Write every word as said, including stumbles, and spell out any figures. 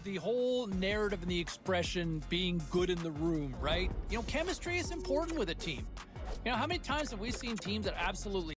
the whole narrative and the expression being good in the room, right? You know, chemistry is important with a team. You know, how many times have we seen teams that absolutely